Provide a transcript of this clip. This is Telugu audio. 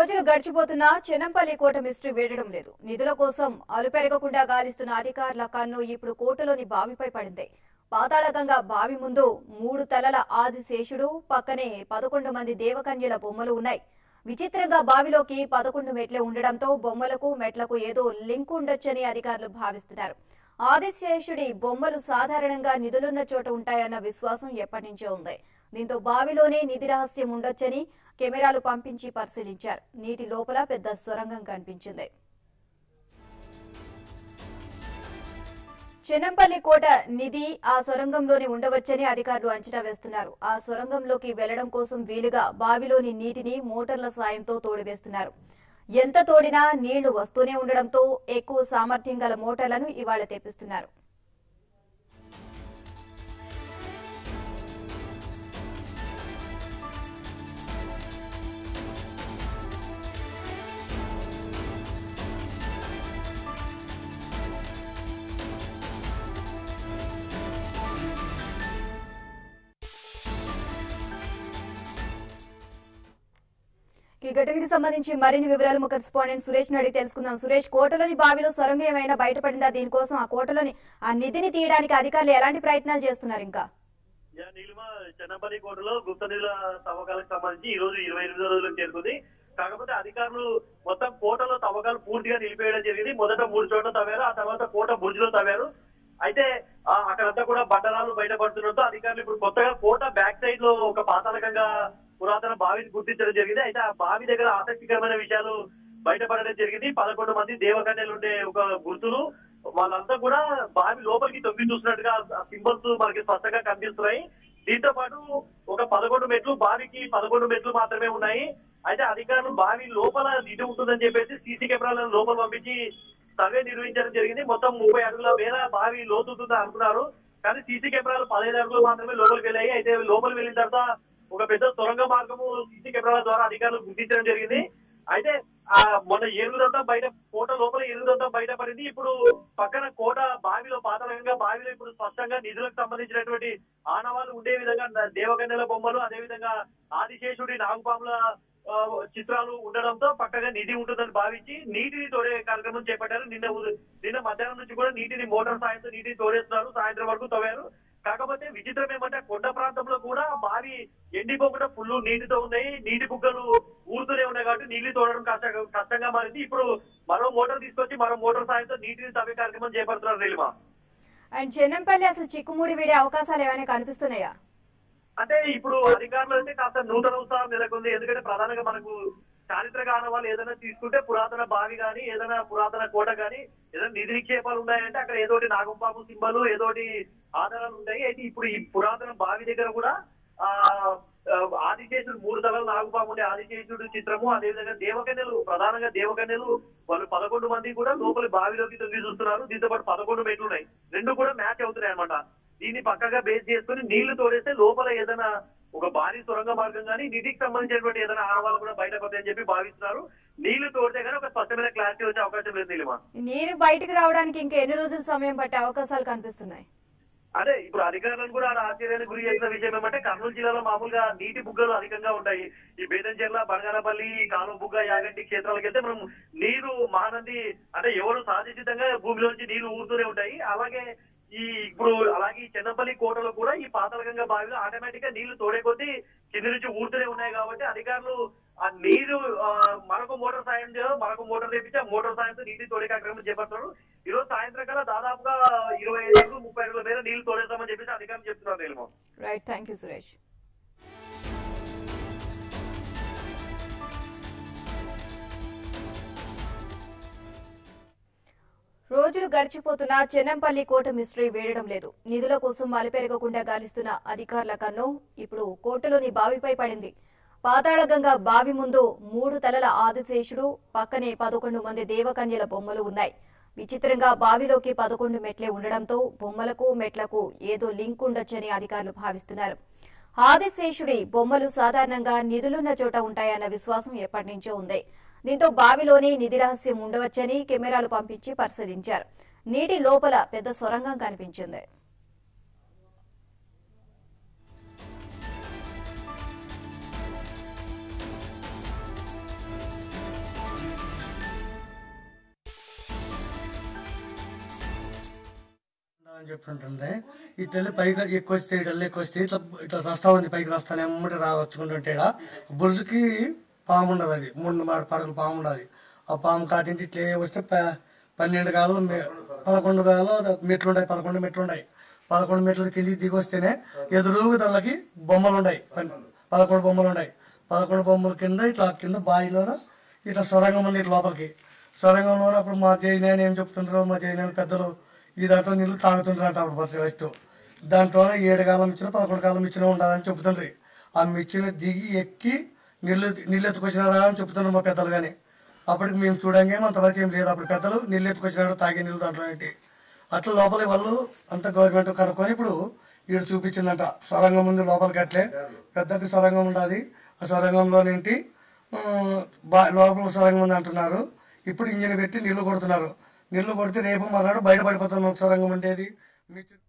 రోజులు గడిచిపోతున్నా చెన్నంపల్లి కోట మిస్టరీ వీడడం లేదు. నిధుల కోసం అలుపెరగకుండా గాలిస్తున్న అధికారుల కన్ను ఇప్పుడు కోటలోని బావిపై పడింది. పాతాళగంగా బావి ముందు 3 తలల ఆదిశేషుడు, పక్కనే 11 మంది దేవకన్యల బొమ్మలు ఉన్నాయి. విచిత్రంగా బావిలోకి 11 మెట్లే ఉండడంతో బొమ్మలకు మెట్లకు ఏదో లింక్ ఉండొచ్చని అధికారులు భావిస్తున్నారు. ఆదిశేషుడి బొమ్మలు సాధారణంగా నిధులున్న చోట ఉంటాయన్న విశ్వాసం ఎప్పటినుంచో ఉంది. దీంతో బావిలోనే నిధి రహస్యం ఉండొచ్చని కెమెరాలు పంపించి పరిశీలించారు. నీటి లోపల పెద్ద సొరంగం కనిపించింది. చెన్నంపల్లి కోట నిధి ఆ సొరంగంలోనే ఉండవచ్చని అధికారులు అంచనా వేస్తున్నారు. ఆ సొరంగంలోకి వెళ్లడం కోసం వీలుగా బావిలోని నీటిని మోటార్ల సాయంతో తోడివేస్తున్నారు. ఎంత తోడినా నీళ్లు వస్తూనే ఉండడంతో ఎక్కువ సామర్థ్యం గల మోటార్లను ఇవాళ తెప్పిస్తున్నారు. ఈ ఘటనకి సంబంధించి మరిన్ని వివరాలు మా కరెస్పాండెంట్ సురేష్ అడిగి తెలుసుకుందాం. సురేష్, కోటలోని బావిలో సొరంగం ఏమైనా బయటపడిందా? దీనికోసం ఆ కోటలోని ఆ నిధిని తీయడానికి అధికారులు ఎలాంటి ప్రయత్నాలు చేస్తున్నారు? ఇంకా చెన్నంపల్లి కోటలో గుప్త నిధుల తవ్వకాలకు సంబంధించి ఈ రోజు 28 రోజులకు చేరుకుంది. కాకపోతే అధికారులు మొత్తం కోటలో తవ్వకాలు పూర్తిగా నిలిపేయడం జరిగింది. మొదట 3 చోట్ల తవ్వారు, ఆ తర్వాత కోట బుర్జులో తవ్వారు. అయితే అక్కడంతా కూడా బండరాలు బయటపడుతుండటంతో అధికారులు ఇప్పుడు కొత్తగా కోట బ్యాక్ సైడ్ లో ఒక పాతాళకంగా పురాతన బావిని గుర్తించడం జరిగింది. అయితే ఆ బావి దగ్గర ఆసక్తికరమైన విషయాలు బయటపడడం జరిగింది. 11 మంది దేవకన్యలు ఉండే ఒక గుర్తులు, వాళ్ళంతా కూడా బావి లోపలికి తొంగి చూసినట్టుగా సింబల్స్ మనకి స్పష్టంగా కనిపిస్తున్నాయి. దీంతో పాటు ఒక 11 మెట్లు, బావికి 11 మెట్లు మాత్రమే ఉన్నాయి. అయితే అధికారులు బావి లోపల నిధి ఉంటుందని చెప్పేసి సీసీ కెమెరాలను లోపల పంపించి సర్వే నిర్వహించడం జరిగింది. మొత్తం 30 అడుగుల మేర బావి లోతుంటుందని అనుకున్నారు. కానీ సీసీ కెమెరాలు 15 అడుగులు మాత్రమే లోపలికి వెళ్ళాయి. అయితే లోపలికి వెళ్ళిన తర్వాత ఒక పెద్ద సొరంగ మార్గము సీసీ కెమెరాల ద్వారా అధికారులు గుర్తించడం జరిగింది. అయితే మొన్న ఏనుగుదంతా బయట, కోట లోపల ఏనుగుదంతా బయటపడింది. ఇప్పుడు పక్కన కోట బావిలో పాతాళంగా బావిలో ఇప్పుడు స్పష్టంగా నిధులకు సంబంధించినటువంటి ఆనవాళ్లు ఉండే విధంగా దేవకన్యల బొమ్మలు, అదేవిధంగా ఆదిశేషుడి, నాగుపాముల చిత్రాలు ఉండడంతో పక్కగా నిధి ఉంటుందని భావించి నీటిని తోడే కార్యక్రమం చేపట్టారు. నిన్న మధ్యాహ్నం నుంచి కూడా నీటిని మోటార్ సాయంతో నీటిని తోడేస్తున్నారు. సాయంత్రం వరకు తవ్వారు. కాకపోతే విచిత్రం ఏమంటే కొండ ప్రాంతంలో కూడా బావి ఎండిపోకుండా ఫుల్ నీటితో ఉన్నాయి. నీటి బుగ్గలు ఊరుతూనే ఉన్నాయి కాబట్టి నీళ్లు తోడడం కష్టంగా మారింది. ఇప్పుడు మరో మోటార్ తీసుకొచ్చి మరో మోటార్ సాయంతో నీటిని తవ్వే కార్యక్రమం చేపడుతున్నారు. నీలిమా, అండ్ చెన్నంపల్లి అసలు చిక్కుముడి వీడే అవకాశాలు ఏమైనా కనిపిస్తున్నాయా? అంటే ఇప్పుడు అధికారులు అయితే కాస్త నూతన ఉత్సాహం నెలకొంది. ఎందుకంటే ప్రధానంగా మనకు చారిత్రక ఆనవాళ్ళు ఏదైనా తీసుకుంటే పురాతన బావి గాని, ఏదైనా పురాతన కోట గాని, ఏదైనా నిధి నిక్షేపాలు ఉన్నాయంటే అక్కడ ఏదోటి నాగంపాపు సింబలు, ఏదోటి ఆధారాలు ఉంటాయి. అయితే ఇప్పుడు ఈ పురాతన బావి దగ్గర కూడా ఆదిశేషుడు 3 తలల నాగపాము ఉండే ఆదిశేషుడు చిత్రము, అదేవిధంగా దేవకన్యలు, ప్రధానంగా దేవకన్యలు వాళ్ళు 11 మంది కూడా లోపలి బావిలోకి తొంగి చూస్తున్నారు. దీంతో పాటు 11 మెట్లు ఉన్నాయి. 2 కూడా మ్యాచ్ అవుతున్నాయి అనమాట. దీన్ని పక్కగా బేస్ చేసుకుని నీళ్లు తోడేస్తే లోపల ఏదైనా ఒక భారీ సొరంగ మార్గం కానీ నిధికి సంబంధించినటువంటి ఏదైనా ఆనవాళ్ళు కూడా బయటపడతాయని చెప్పి భావిస్తున్నారు. నీళ్లు తోడితే కానీ ఒక స్పష్టమైన క్లారిటీ వచ్చే అవకాశం లేదు. నీలిమా, నీరు బయటకు రావడానికి ఇంకా ఎన్ని రోజులు సమయం పట్టే అవకాశాలు కనిపిస్తున్నాయి? అదే ఇప్పుడు అధికారులను కూడా ఆశ్చర్యానికి గురి చేసిన విషయం ఏమంటే కర్నూలు జిల్లాలో మామూలుగా నీటి బుగ్గలు అధికంగా ఉంటాయి. ఈ బేదంచెర్ల, బంగారపల్లి, కాలువ బుగ్గ, యాగంటి క్షేత్రాలకు వెళ్తే మనం నీరు మహానంది అంటే ఎవరు సహజసిద్ధంగా భూమిలోంచి నీళ్లు ఊరుతూనే ఉంటాయి. అలాగే అలాగే చెన్నంపల్లి కోటలో కూడా ఈ పాతాళగంగా బావిలో ఆటోమేటిక్ గా నీళ్లు తోడే కొద్దీ కింది నుంచి ఊరుతూనే ఉన్నాయి. కాబట్టి అధికారులు ఆ నీరు మరొక మోటార్ తెప్పించి ఆ మోటార్ సాయంతో నీటి తోడే కార్యక్రమం చేపడుతున్నారు. ఈ రోజు సాయంత్రం కల్లా దాదాపుగా 25 అడుగులు 30 అడుగుల మేర నీళ్లు తోడేస్తామని చెప్పేసి అధికారులు చెప్తున్నారు. Neelima, right, thank you Suresh. రోజులు గడిచిపోతున్నా చెన్నంపల్లి కోట మిస్టరీ వీడడం లేదు. నిధుల కోసం అలుపెరగకుండా గాలిస్తున్న అధికారుల కన్ను ఇప్పుడు కోటలోని బావిపై పడింది. పాతాళగంగా బావి ముందు 3 తలల ఆదిశేషుడు, పక్కనే 11 మంది దేవకన్యల బొమ్మలు ఉన్నాయి. విచిత్రంగా బావిలోకి 11 మెట్లే ఉండడంతో బొమ్మలకు మెట్లకు ఏదో లింక్ ఉండొచ్చని అధికారులు భావిస్తున్నారు. ఆదిశేషుడి బొమ్మలు సాధారణంగా నిధులున్న చోట ఉంటాయన్న విశ్వాసం ఎప్పటినుంచో ఉంది. దీంతో బావిలోని నిధి రహస్యం ఉండవచ్చని కెమెరాలు పంపించి పరిశీలించారు. నీటి లోపల పెద్ద సొరంగం కనిపించింది. చెప్తుంటే ఇట్లా పైకి ఎక్కువ వస్తే ఇట్లా ఎక్కువ వస్తే ఇట్లా ఇట్లా రస్తా ఉంది పైకి రస్తాను ఎమ్మటి రావచ్చుకుంటుంటే బురుజుకి పాము ఉండదు, అది 3 పడగలు పాము ఉండదు. ఆ పాము కాటింటి ఇట్లే వస్తే 12 గాలు 11 గాలు మెట్లు ఉన్నాయి, 11 మెట్లు ఉన్నాయి. 11 మెట్ల కిందికి దిగి వస్తేనే ఎదురుగా దానికి బొమ్మలు ఉన్నాయి, 11 బొమ్మలు ఉన్నాయి. 11 బొమ్మల కింద ఇట్లా కింద బావిలోన ఇట్లా సొరంగం ఉంది ఇట్లా లోపలికి. సొరంగంలో అప్పుడు మా జైనాయన ఏం చెప్తుంటారో, మా జైనాయన పెద్దలు ఈ దాంట్లో నీళ్ళు తాగుతుంటారంట. అప్పుడు ఫస్ట్ దాంట్లో 7 కాలం ఇచ్చిన 11 కాలం ఇచ్చిన ఉండాలని చెప్తుండ్రి. ఆ మిచ్చిన దిగి ఎక్కి నీళ్ళు ఎత్తుకొచ్చినారా అని చెప్తున్నారు మా పెద్దలు. కానీ అప్పటికి మేము చూడంగా అంతవరకు ఏం లేదు. అప్పుడు పెద్దలు నీళ్ళు ఎత్తుకొచ్చినారు, తాగే నీళ్ళు దాంట్లో ఏంటి అట్లా లోపలి వాళ్ళు అంత గవర్నమెంట్ కనుక్కొని ఇప్పుడు ఈడు చూపించిందంట. సొరంగం ఉంది లోపలికి, అట్లే పెద్దకి సొరంగం ఉండాలి. ఆ సొరంగంలోనేంటి లోపల సొరంగం ఉంది అంటున్నారు. ఇప్పుడు ఇంజిన్ పెట్టి నీళ్లు కొడుతున్నారు. నీళ్లు కొడితే రేపు మర్నాడు బయటపడిపోతున్నాం సొరంగం ఉండేది.